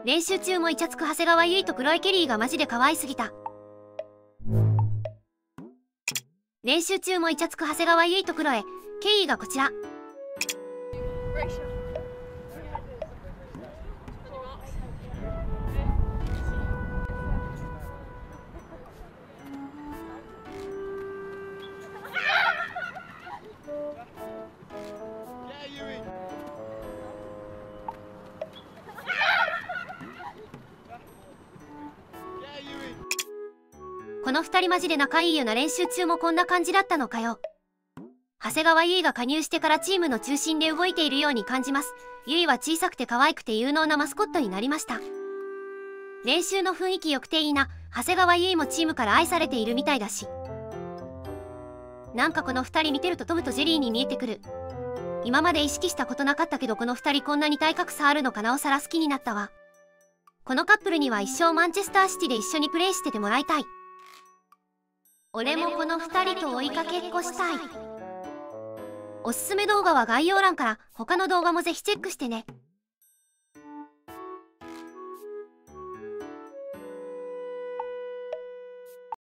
練習中もイチャつく長谷川唯とクロエ・ケリーがマジで可愛すぎた。練習中もイチャつく長谷川唯とクロエ・ケリーがこちら。この2人マジで仲いいよな。練習中もこんな感じだったのかよ。長谷川唯が加入してからチームの中心で動いているように感じます。唯は小さくて可愛くて有能なマスコットになりました。練習の雰囲気良くていいな。長谷川唯もチームから愛されているみたいだし。なんかこの2人見てるとトムとジェリーに見えてくる。今まで意識したことなかったけどこの2人こんなに体格差あるのか。なおさら好きになったわ。このカップルには一生マンチェスターシティで一緒にプレーしててもらいたい。俺もこの2人と追いかけっこしたい。おすすめ動画は概要欄から他の動画もぜひチェックしてね。